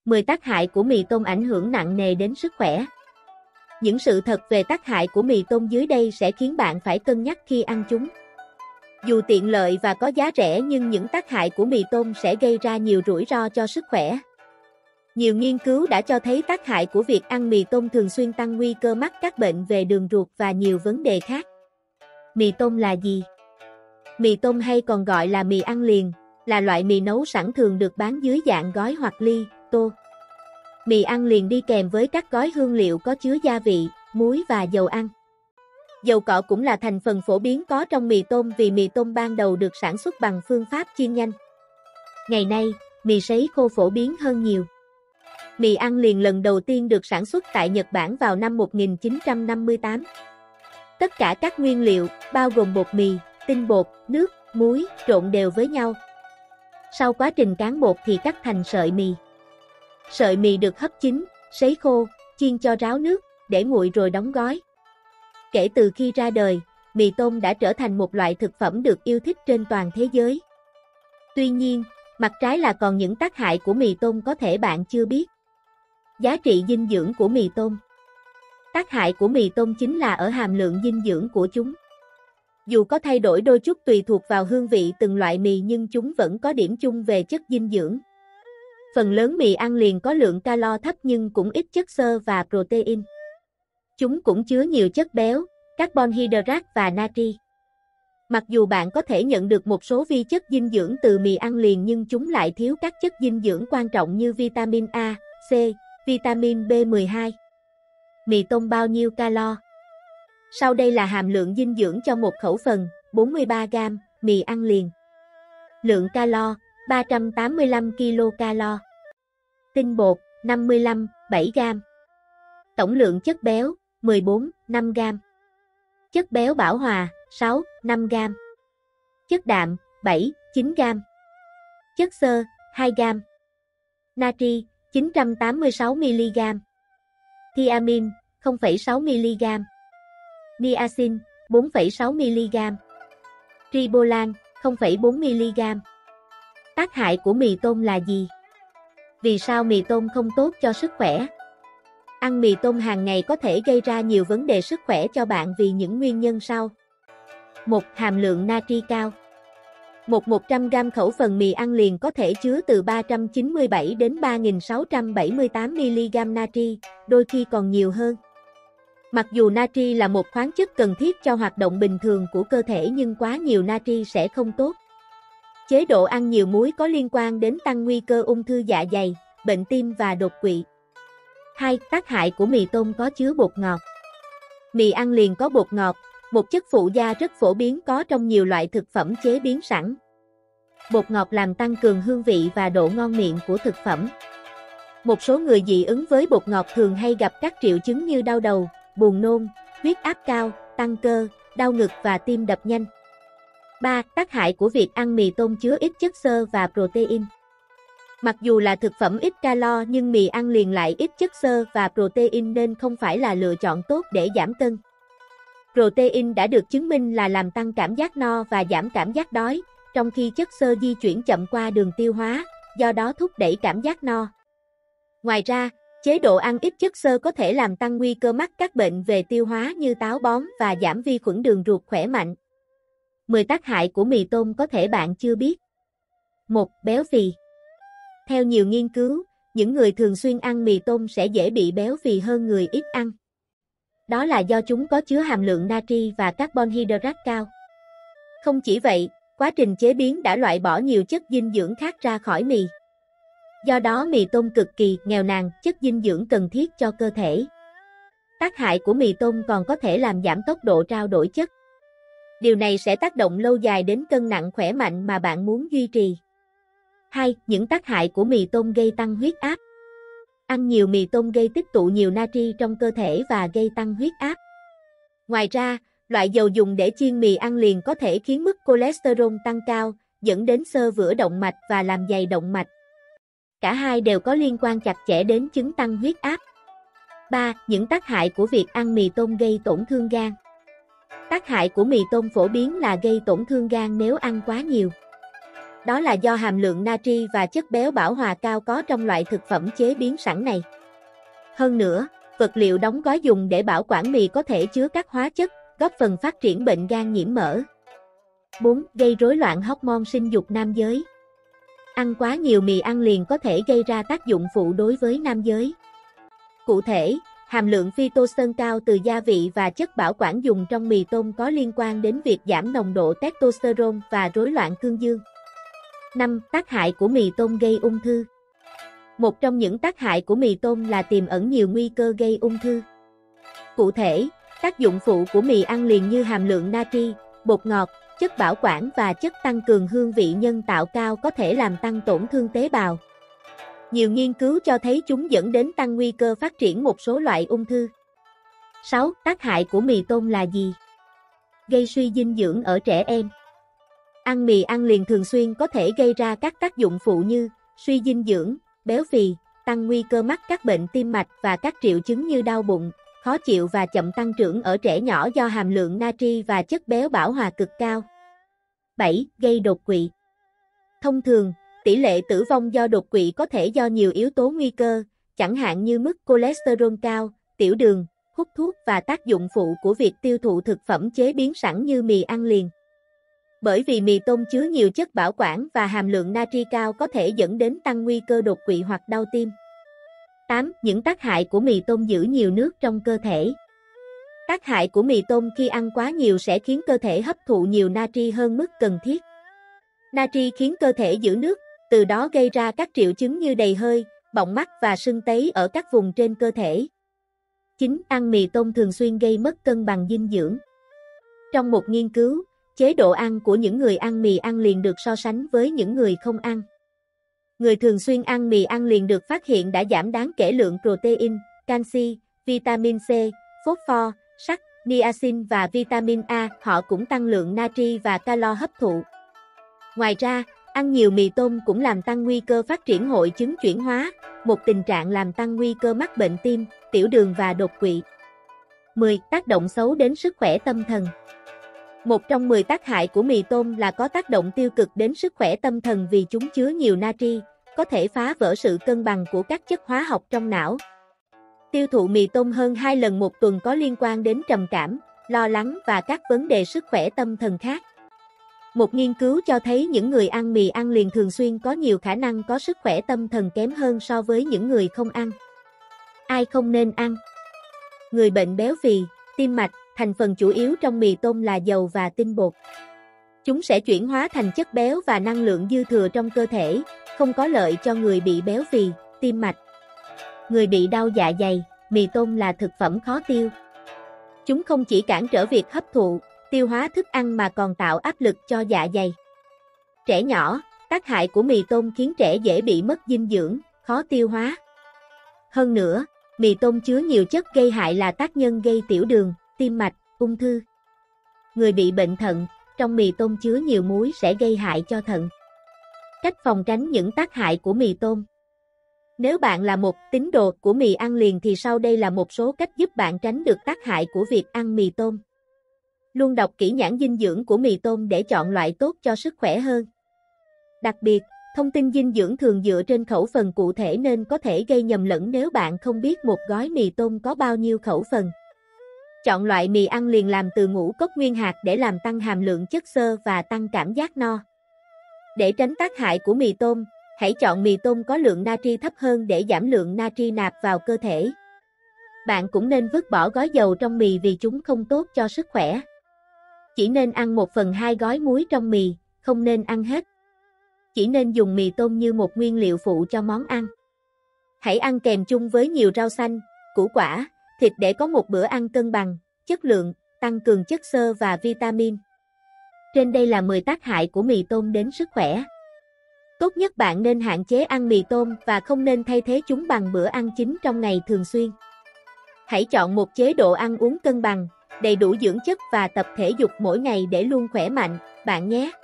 10 tác hại của mì tôm ảnh hưởng nặng nề đến sức khỏe. Những sự thật về tác hại của mì tôm dưới đây sẽ khiến bạn phải cân nhắc khi ăn chúng. Dù tiện lợi và có giá rẻ nhưng những tác hại của mì tôm sẽ gây ra nhiều rủi ro cho sức khỏe. Nhiều nghiên cứu đã cho thấy tác hại của việc ăn mì tôm thường xuyên tăng nguy cơ mắc các bệnh về đường ruột và nhiều vấn đề khác. Mì tôm là gì? Mì tôm hay còn gọi là mì ăn liền, là loại mì nấu sẵn thường được bán dưới dạng gói hoặc ly, tô. Mì ăn liền đi kèm với các gói hương liệu có chứa gia vị, muối và dầu ăn. Dầu cọ cũng là thành phần phổ biến có trong mì tôm vì mì tôm ban đầu được sản xuất bằng phương pháp chiên nhanh. Ngày nay, mì sấy khô phổ biến hơn nhiều. Mì ăn liền lần đầu tiên được sản xuất tại Nhật Bản vào năm 1958. Tất cả các nguyên liệu, bao gồm bột mì, tinh bột, nước, muối, trộn đều với nhau. Sau quá trình cán bột thì cắt thành sợi mì. Sợi mì được hấp chín, sấy khô, chiên cho ráo nước, để nguội rồi đóng gói. Kể từ khi ra đời, mì tôm đã trở thành một loại thực phẩm được yêu thích trên toàn thế giới. Tuy nhiên, mặt trái là còn những tác hại của mì tôm có thể bạn chưa biết. Giá trị dinh dưỡng của mì tôm. Tác hại của mì tôm chính là ở hàm lượng dinh dưỡng của chúng. Dù có thay đổi đôi chút tùy thuộc vào hương vị từng loại mì nhưng chúng vẫn có điểm chung về chất dinh dưỡng. Phần lớn mì ăn liền có lượng calo thấp nhưng cũng ít chất xơ và protein. Chúng cũng chứa nhiều chất béo, carbon hydrate và natri. Mặc dù bạn có thể nhận được một số vi chất dinh dưỡng từ mì ăn liền nhưng chúng lại thiếu các chất dinh dưỡng quan trọng như vitamin A, C, vitamin B12. Mì tôm bao nhiêu calo? Sau đây là hàm lượng dinh dưỡng cho một khẩu phần, 43g, mì ăn liền. Lượng calo, 385 kcal. Tinh bột, 55, 7g. Tổng lượng chất béo, 14, 5g. Chất béo bão hòa, 6, 5g. Chất đạm, 7, 9g. Chất xơ, 2g. Natri, 986mg. Thiamin, 0,6mg. Niacin, 4,6mg. Ribolan, 0,4mg. Tác hại của mì tôm là gì? Vì sao mì tôm không tốt cho sức khỏe? Ăn mì tôm hàng ngày có thể gây ra nhiều vấn đề sức khỏe cho bạn vì những nguyên nhân sau. 1. Hàm lượng natri cao. Một 100g khẩu phần mì ăn liền có thể chứa từ 397 đến 3678mg natri, đôi khi còn nhiều hơn. Mặc dù natri là một khoáng chất cần thiết cho hoạt động bình thường của cơ thể nhưng quá nhiều natri sẽ không tốt. Chế độ ăn nhiều muối có liên quan đến tăng nguy cơ ung thư dạ dày, bệnh tim và đột quỵ. 2. Tác hại của mì tôm có chứa bột ngọt. Mì ăn liền có bột ngọt, một chất phụ gia rất phổ biến có trong nhiều loại thực phẩm chế biến sẵn. Bột ngọt làm tăng cường hương vị và độ ngon miệng của thực phẩm. Một số người dị ứng với bột ngọt thường hay gặp các triệu chứng như đau đầu, buồn nôn, huyết áp cao, tăng cơ, đau ngực và tim đập nhanh. 3. Tác hại của việc ăn mì tôm chứa ít chất xơ và protein. Mặc dù là thực phẩm ít calo nhưng mì ăn liền lại ít chất xơ và protein nên không phải là lựa chọn tốt để giảm cân. Protein đã được chứng minh là làm tăng cảm giác no và giảm cảm giác đói, trong khi chất xơ di chuyển chậm qua đường tiêu hóa, do đó thúc đẩy cảm giác no. Ngoài ra, chế độ ăn ít chất xơ có thể làm tăng nguy cơ mắc các bệnh về tiêu hóa như táo bón và giảm vi khuẩn đường ruột khỏe mạnh. 10 tác hại của mì tôm có thể bạn chưa biết. 1. Béo phì. Theo nhiều nghiên cứu, những người thường xuyên ăn mì tôm sẽ dễ bị béo phì hơn người ít ăn. Đó là do chúng có chứa hàm lượng natri và carbon hydrate cao. Không chỉ vậy, quá trình chế biến đã loại bỏ nhiều chất dinh dưỡng khác ra khỏi mì. Do đó mì tôm cực kỳ nghèo nàn chất dinh dưỡng cần thiết cho cơ thể. Tác hại của mì tôm còn có thể làm giảm tốc độ trao đổi chất. Điều này sẽ tác động lâu dài đến cân nặng khỏe mạnh mà bạn muốn duy trì. 2. Những tác hại của mì tôm gây tăng huyết áp. Ăn nhiều mì tôm gây tích tụ nhiều natri trong cơ thể và gây tăng huyết áp. Ngoài ra, loại dầu dùng để chiên mì ăn liền có thể khiến mức cholesterol tăng cao, dẫn đến xơ vữa động mạch và làm dày động mạch. Cả hai đều có liên quan chặt chẽ đến chứng tăng huyết áp. 3. Những tác hại của việc ăn mì tôm gây tổn thương gan. Tác hại của mì tôm phổ biến là gây tổn thương gan nếu ăn quá nhiều. Đó là do hàm lượng natri và chất béo bão hòa cao có trong loại thực phẩm chế biến sẵn này. Hơn nữa, vật liệu đóng gói dùng để bảo quản mì có thể chứa các hóa chất, góp phần phát triển bệnh gan nhiễm mỡ. 4. Gây rối loạn hormone sinh dục nam giới. Ăn quá nhiều mì ăn liền có thể gây ra tác dụng phụ đối với nam giới. Cụ thể, hàm lượng phytoestrogen cao từ gia vị và chất bảo quản dùng trong mì tôm có liên quan đến việc giảm nồng độ testosterone và rối loạn cương dương. 5. Tác hại của mì tôm gây ung thư. Một trong những tác hại của mì tôm là tiềm ẩn nhiều nguy cơ gây ung thư. Cụ thể, tác dụng phụ của mì ăn liền như hàm lượng natri, bột ngọt, chất bảo quản và chất tăng cường hương vị nhân tạo cao có thể làm tăng tổn thương tế bào. Nhiều nghiên cứu cho thấy chúng dẫn đến tăng nguy cơ phát triển một số loại ung thư. 6. Tác hại của mì tôm là gì? Gây suy dinh dưỡng ở trẻ em. Ăn mì ăn liền thường xuyên có thể gây ra các tác dụng phụ như suy dinh dưỡng, béo phì, tăng nguy cơ mắc các bệnh tim mạch và các triệu chứng như đau bụng, khó chịu và chậm tăng trưởng ở trẻ nhỏ do hàm lượng natri và chất béo bão hòa cực cao. 7. Gây đột quỵ. Thông thường, tỷ lệ tử vong do đột quỵ có thể do nhiều yếu tố nguy cơ, chẳng hạn như mức cholesterol cao, tiểu đường, hút thuốc và tác dụng phụ của việc tiêu thụ thực phẩm chế biến sẵn như mì ăn liền. Bởi vì mì tôm chứa nhiều chất bảo quản và hàm lượng natri cao có thể dẫn đến tăng nguy cơ đột quỵ hoặc đau tim. 8. Những tác hại của mì tôm giữ nhiều nước trong cơ thể. Tác hại của mì tôm khi ăn quá nhiều sẽ khiến cơ thể hấp thụ nhiều natri hơn mức cần thiết. Natri khiến cơ thể giữ nước, từ đó gây ra các triệu chứng như đầy hơi, bọng mắt và sưng tấy ở các vùng trên cơ thể. 9. Ăn mì tôm thường xuyên gây mất cân bằng dinh dưỡng. Trong một nghiên cứu, chế độ ăn của những người ăn mì ăn liền được so sánh với những người không ăn. Người thường xuyên ăn mì ăn liền được phát hiện đã giảm đáng kể lượng protein, canxi, vitamin C, phosphor, sắt, niacin và vitamin A. Họ cũng tăng lượng natri và calo hấp thụ. Ngoài ra, ăn nhiều mì tôm cũng làm tăng nguy cơ phát triển hội chứng chuyển hóa, một tình trạng làm tăng nguy cơ mắc bệnh tim, tiểu đường và đột quỵ. 10. Tác động xấu đến sức khỏe tâm thần. Một trong 10 tác hại của mì tôm là có tác động tiêu cực đến sức khỏe tâm thần vì chúng chứa nhiều natri, có thể phá vỡ sự cân bằng của các chất hóa học trong não. Tiêu thụ mì tôm hơn 2 lần một tuần có liên quan đến trầm cảm, lo lắng và các vấn đề sức khỏe tâm thần khác. Một nghiên cứu cho thấy những người ăn mì ăn liền thường xuyên có nhiều khả năng có sức khỏe tâm thần kém hơn so với những người không ăn. Ai không nên ăn? Người bệnh béo phì, tim mạch, thành phần chủ yếu trong mì tôm là dầu và tinh bột. Chúng sẽ chuyển hóa thành chất béo và năng lượng dư thừa trong cơ thể, không có lợi cho người bị béo phì, tim mạch. Người bị đau dạ dày, mì tôm là thực phẩm khó tiêu. Chúng không chỉ cản trở việc hấp thụ, tiêu hóa thức ăn mà còn tạo áp lực cho dạ dày. Trẻ nhỏ, tác hại của mì tôm khiến trẻ dễ bị mất dinh dưỡng, khó tiêu hóa. Hơn nữa, mì tôm chứa nhiều chất gây hại là tác nhân gây tiểu đường, tim mạch, ung thư. Người bị bệnh thận, trong mì tôm chứa nhiều muối sẽ gây hại cho thận. Cách phòng tránh những tác hại của mì tôm. Nếu bạn là một tín đồ của mì ăn liền thì sau đây là một số cách giúp bạn tránh được tác hại của việc ăn mì tôm. Luôn đọc kỹ nhãn dinh dưỡng của mì tôm để chọn loại tốt cho sức khỏe hơn. Đặc biệt, thông tin dinh dưỡng thường dựa trên khẩu phần cụ thể nên có thể gây nhầm lẫn nếu bạn không biết một gói mì tôm có bao nhiêu khẩu phần. Chọn loại mì ăn liền làm từ ngũ cốc nguyên hạt để làm tăng hàm lượng chất xơ và tăng cảm giác no. Để tránh tác hại của mì tôm, hãy chọn mì tôm có lượng natri thấp hơn để giảm lượng natri nạp vào cơ thể. Bạn cũng nên vứt bỏ gói dầu trong mì vì chúng không tốt cho sức khỏe. Chỉ nên ăn 1/2 gói muối trong mì, không nên ăn hết. Chỉ nên dùng mì tôm như một nguyên liệu phụ cho món ăn. Hãy ăn kèm chung với nhiều rau xanh, củ quả, thịt để có một bữa ăn cân bằng, chất lượng, tăng cường chất xơ và vitamin. Trên đây là 10 tác hại của mì tôm đến sức khỏe. Tốt nhất bạn nên hạn chế ăn mì tôm và không nên thay thế chúng bằng bữa ăn chính trong ngày thường xuyên. Hãy chọn một chế độ ăn uống cân bằng, đầy đủ dưỡng chất và tập thể dục mỗi ngày để luôn khỏe mạnh, bạn nhé.